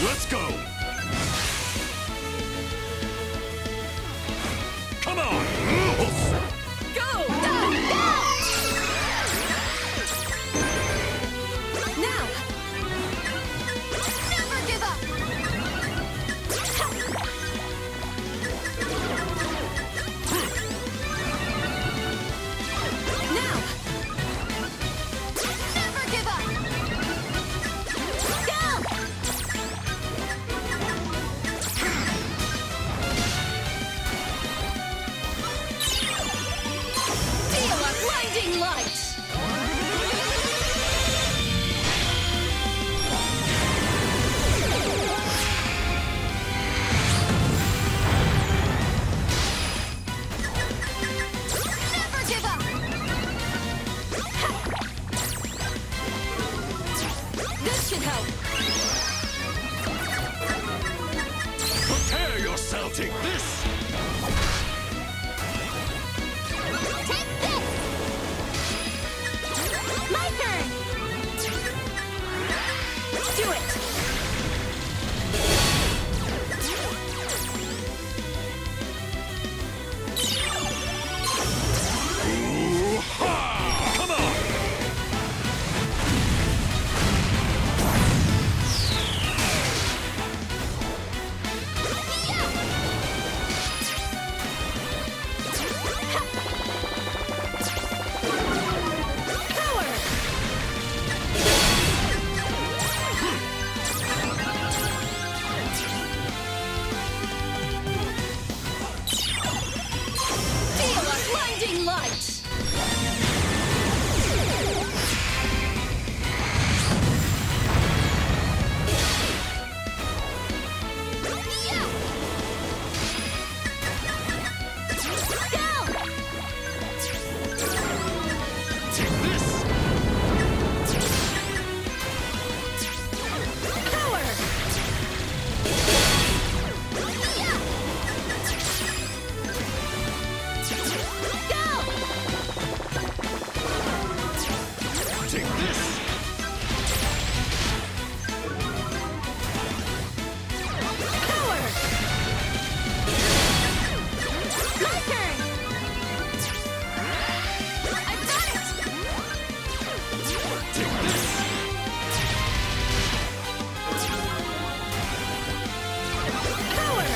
Let's go! Come on! Go! Go! Now! Never give up! Now! Never give up! Go! Feel a blinding light! Never give up! This should help. Prepare yourself! Take this! Take this! My turn! Do it! Ooh-ha! Come on! Power! Feel a blinding light! Yeah! Go! Take this! Power! Yeah! Go! Take this! Power! My turn! I've got it! Take this! Power!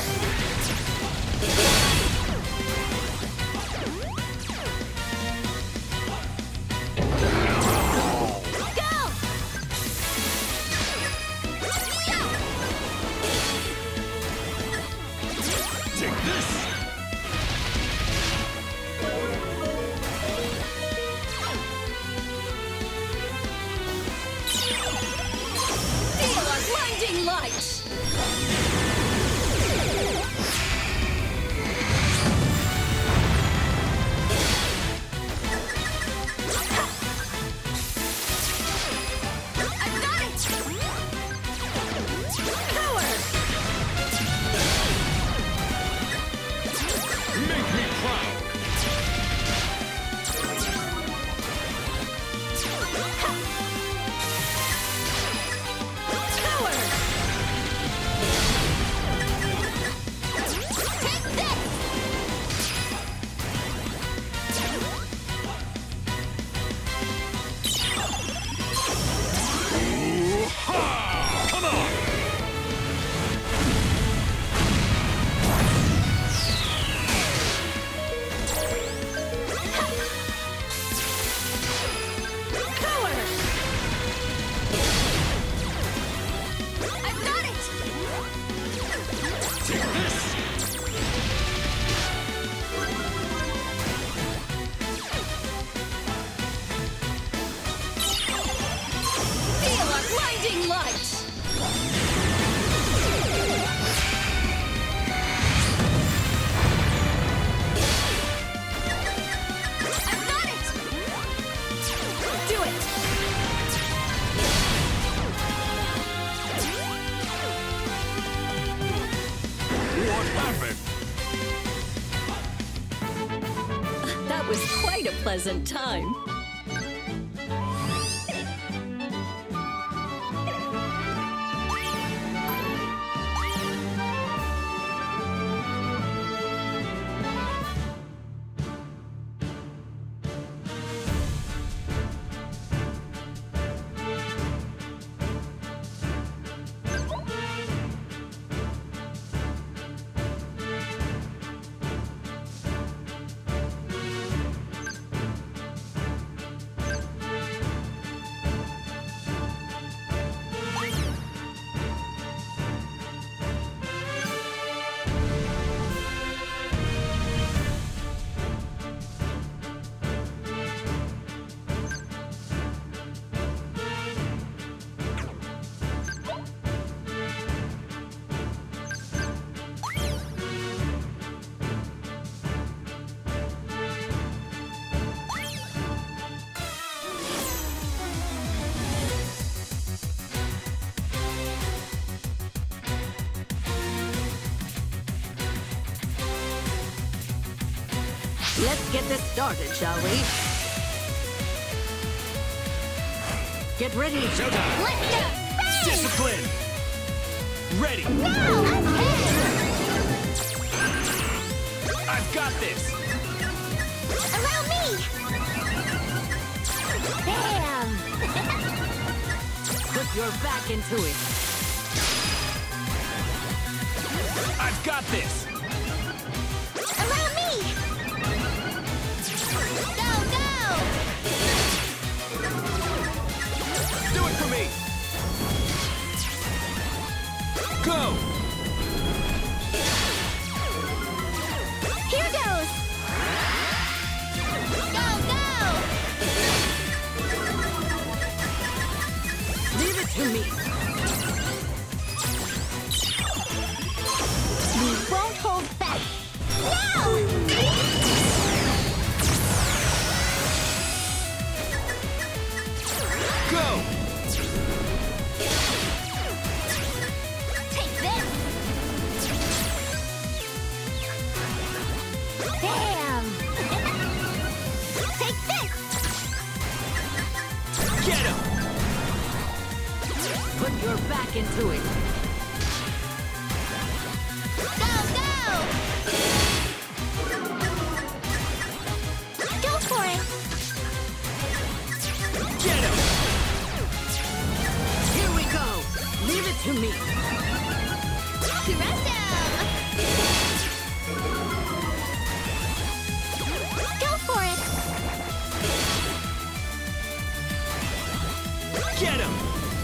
Go! Yeah! Take this! Feel a blinding light! I've got it! Power! Make me proud! Power! Take this! Ooh-ha! Come on! Power! I've got it! Take this! Feel a blinding light! I've got it! Do it! What happened? That was quite a pleasant time. Let's get this started, shall we? Get ready. Showtime. Let's go! Bang! Discipline. Ready. Now! Ahead! I've got this. Allow me! Bam! Put your back into it. I've got this. Allow me! Go, go! Do it for me. Go. Here goes! Go, go! Leave it to me. We won't hold back! Now! Go. Take this! Bam! Take this! Get him. Put your back into it. Go, go! Go for it! Get him. Here we go. Leave it to me. Surrender! Go for it! Get him.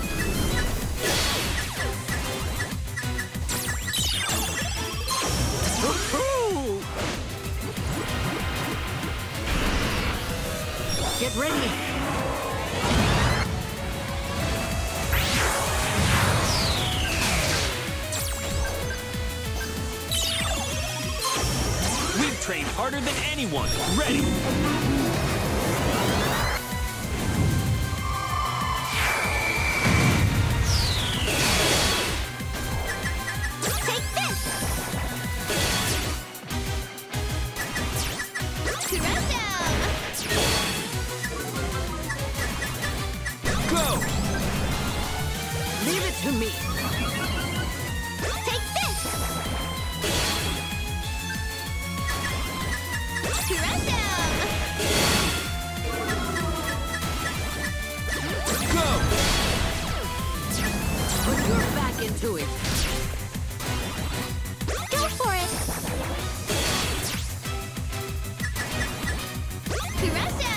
Woohoo! Get ready. We've trained harder than anyone. Ready. Take this! Surrender! Go. Leave it to me. Take this! Surrender! Go. Put your back into it. Go for it! Surrender!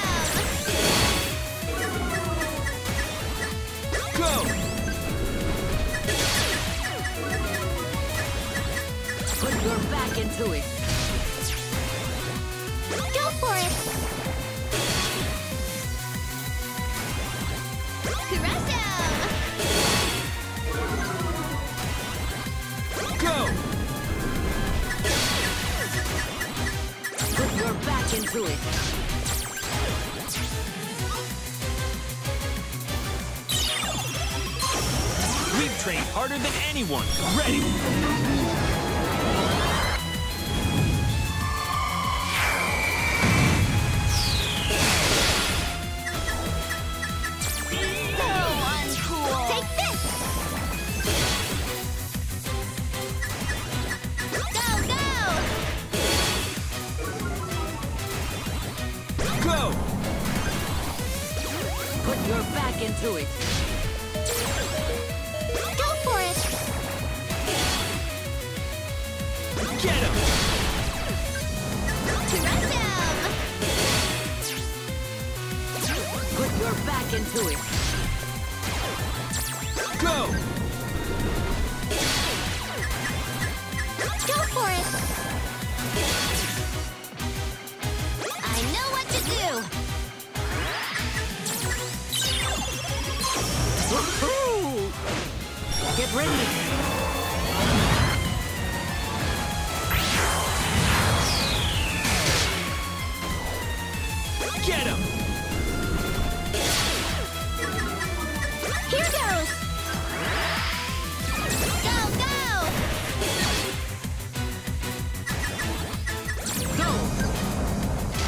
Go. Put your back into it. Go for it! Surrender! Go. Put your back into it. We've trained harder than anyone. Ready. So uncool! Take this! Go, go! Go. Put your back into it. Go for it! Get him. Surrender! Put your back into it. Go. Go for it! I know what to do! Woohoo! Get ready. Get him. Here goes! Go, go! Go.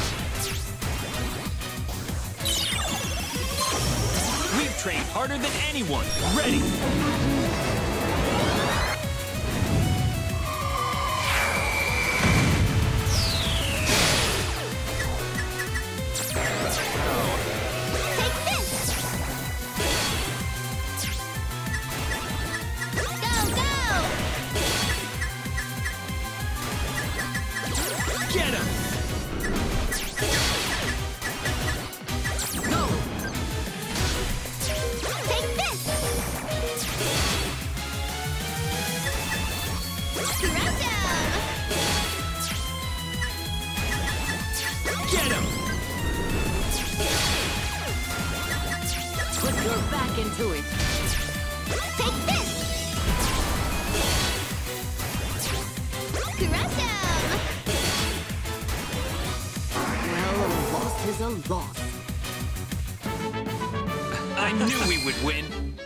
trained harder than anyone. Ready? Get him! Go! Take this! Countdown! Get him! Put your back into it. Take this! Countdown! Well, a loss is a loss. I knew we would win.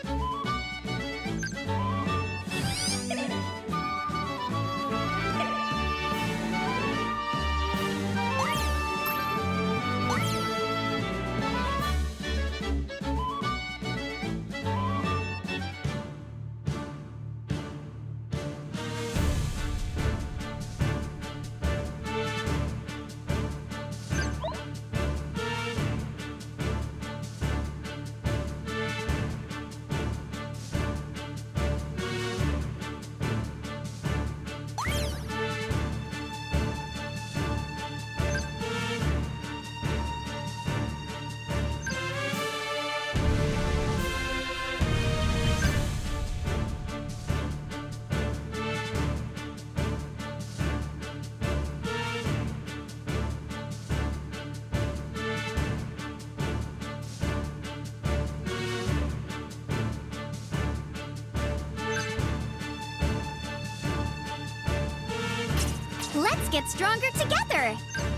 Let's get stronger together!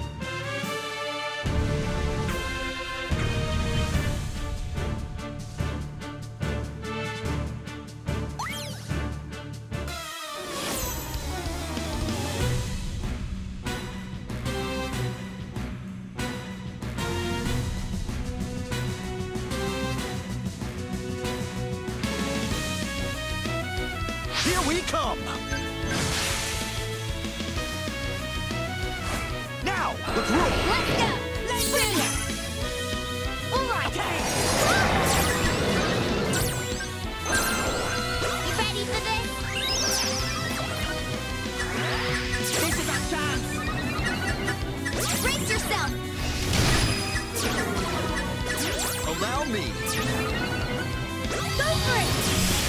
Here we come! Now, let's roll! Let's go! Let's bring it! All right! You ready for this? This is our chance! Brace yourself! Allow me! Go for it!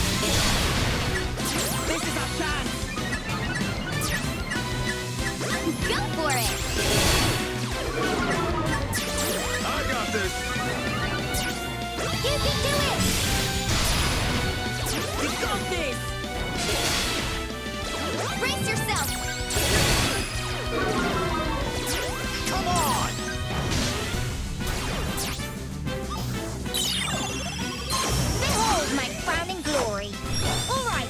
This is our chance! Go for it! I got this! You can do it! You got this! Brace yourself! Come on! Behold my crowning glory! All right!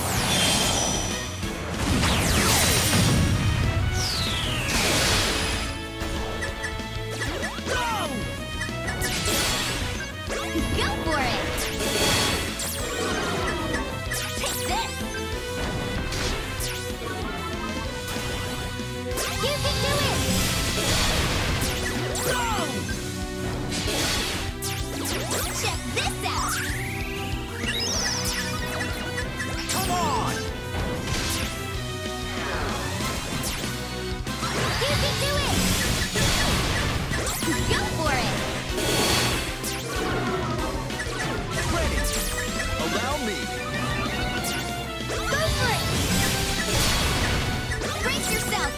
Go for it! Take this! You can do it! Check this out! Come on! You can do it! Go for it! Ready! Allow me! Go for it! Brace yourself!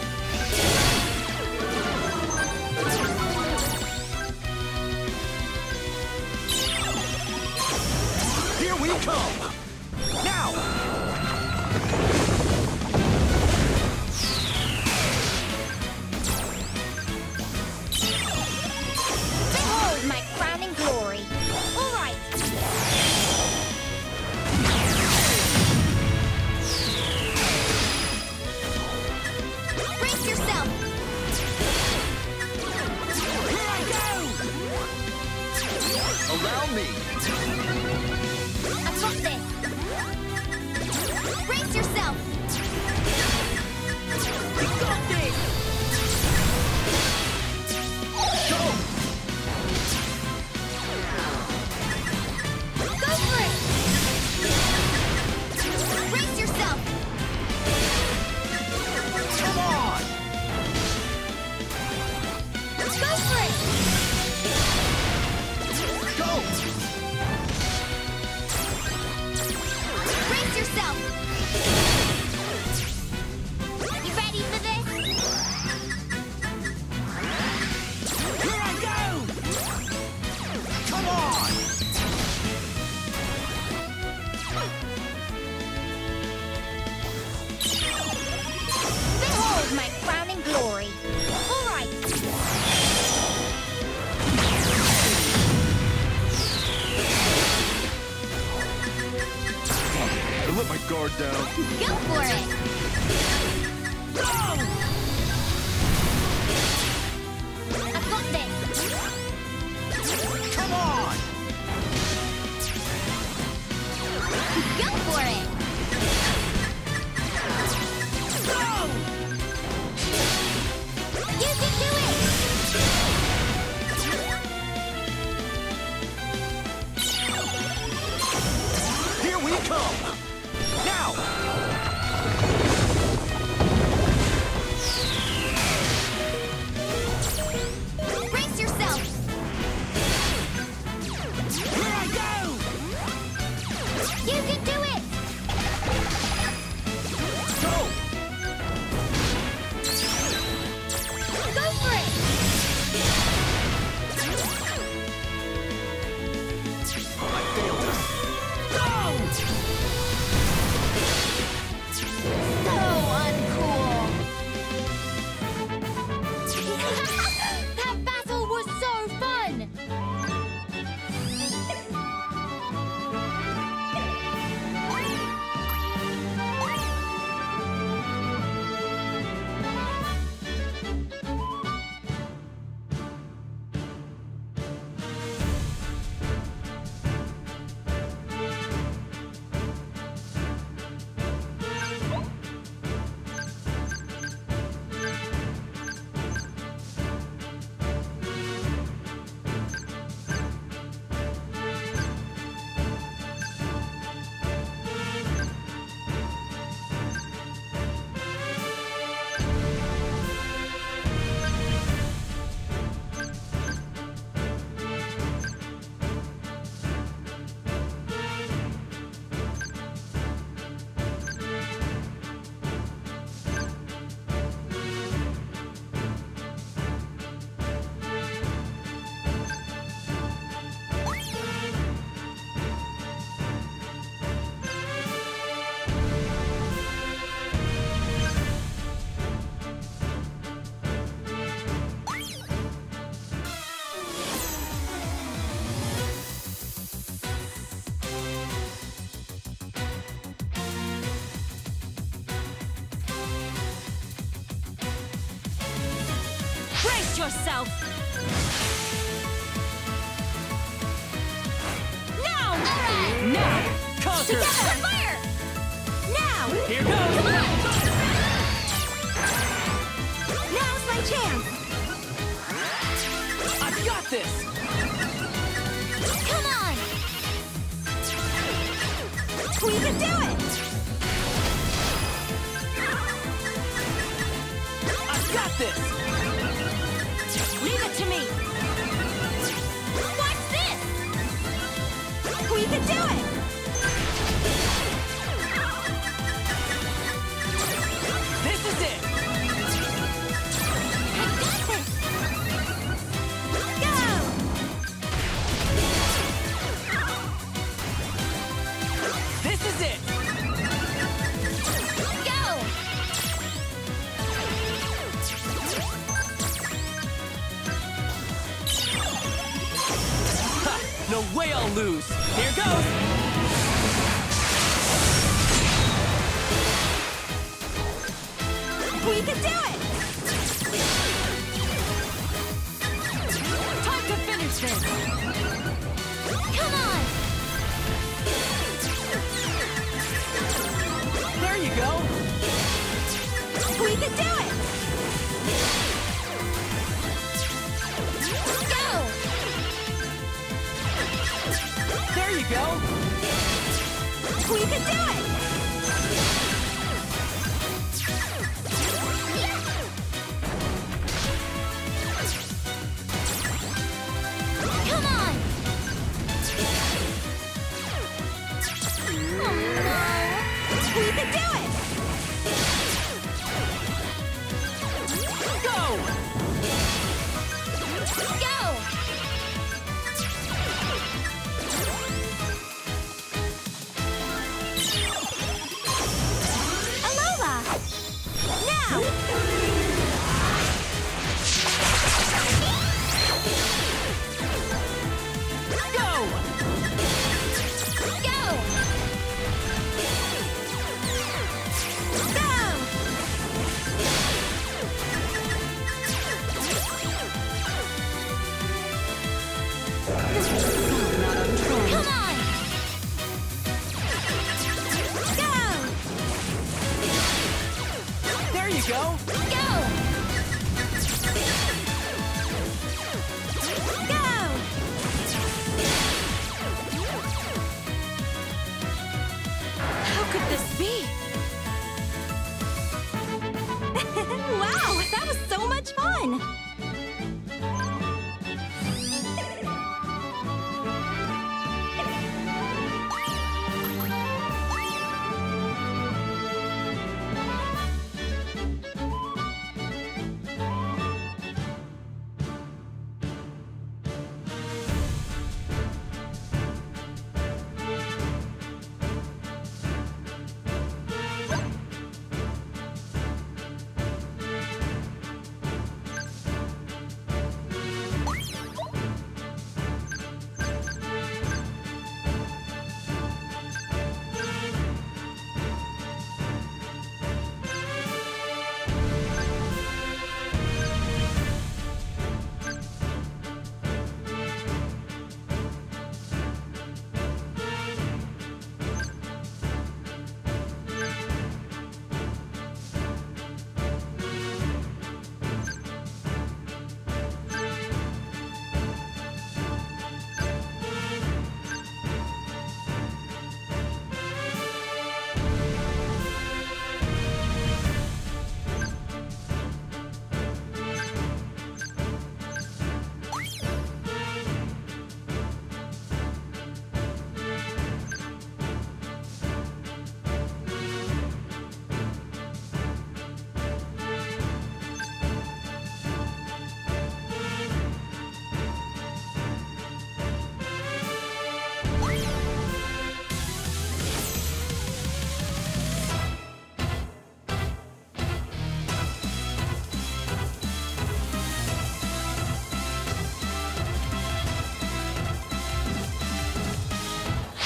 Here we come! Now! Behold my crowning glory! All right! Brace yourself! Here I go! Allow me! don't. Go for it! I've got this! Come on! Go for it! You can do it! Here we come! Now! Brace yourself! Here I go! You can do it! Go! Go for it! I failed her. So uncool! That battle was so fun! Brace yourself! Now! Alright! Now! Conquer! Together! Fire! Now! Here goes! Come on! Now's my chance! I've got this! Come on! We can do it! I've got this! Leave it to me! What's this? We can do it! This is it! I got this! Go! This is it! Go! Ha! No way I'll lose! Here goes! We can do it! Time to finish this! Come on! There you go! We can do it! Go! There you go! We can do it! Come on! Oh no! We can do it! Go! Go!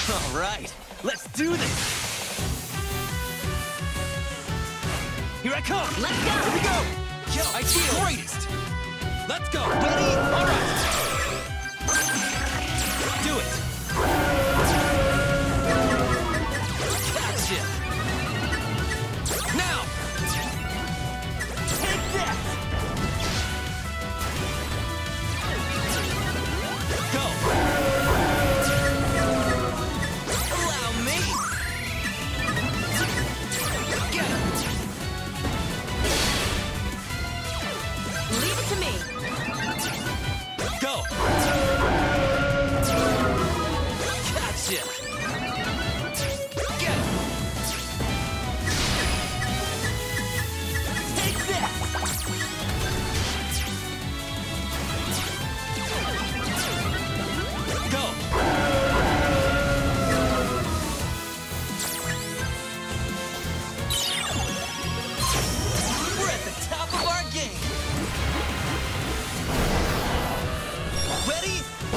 All right, let's do this. Here I come. Let's go. Here we go. Yo, I feel greatest. Let's go. Ready? All right. Do it. Gotcha. Now. Take that. Go. Allow me. Get him. Leave it to me. Go. Gotcha. Get him. Take that. Go. We're at the top of our game. Ready?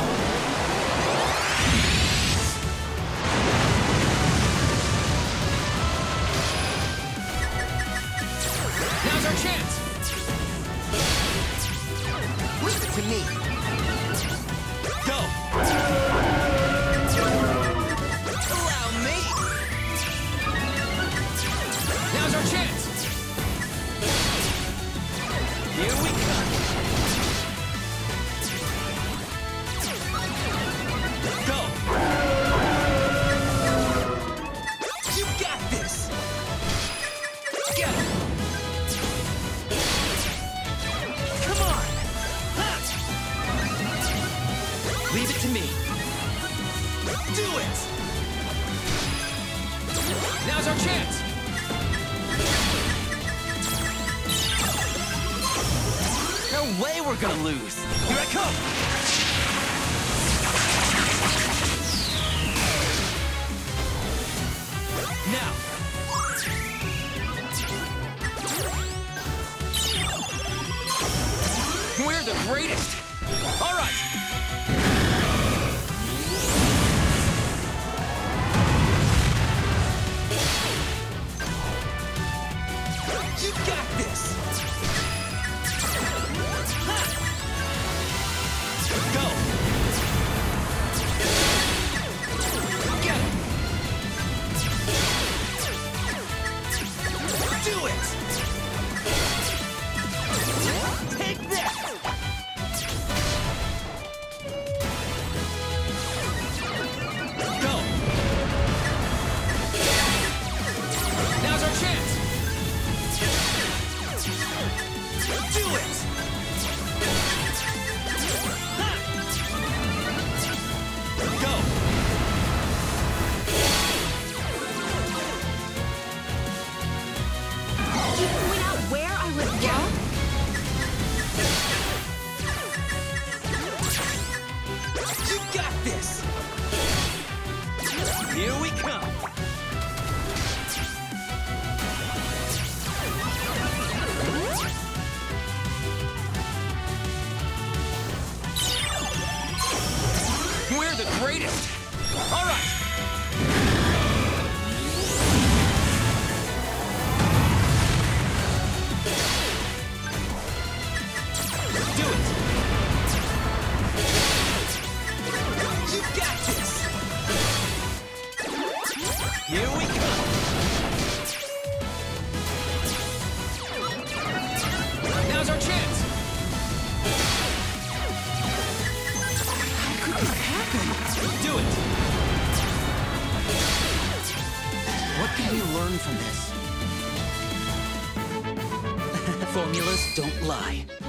Now's our chance. Leave it to me. Go. Allow me. Now's our chance. Here we come. Go. You got this. Get him. Come on. Ha. Leave it to me. Do it. Now's our chance. No way we're gonna lose. Here I come. Now. We're the greatest. All right. You got this. Ha. Go. Get him. Do it. Take that. Go. Now's our chance. Do it. Ha. Go. You point out where I was wrong? You got this. Here we come. We're the greatest. All right. Do it. You got this. Here we come. Now's our chance. How could this happen? Do it. What can we learn from this? Formulas don't lie.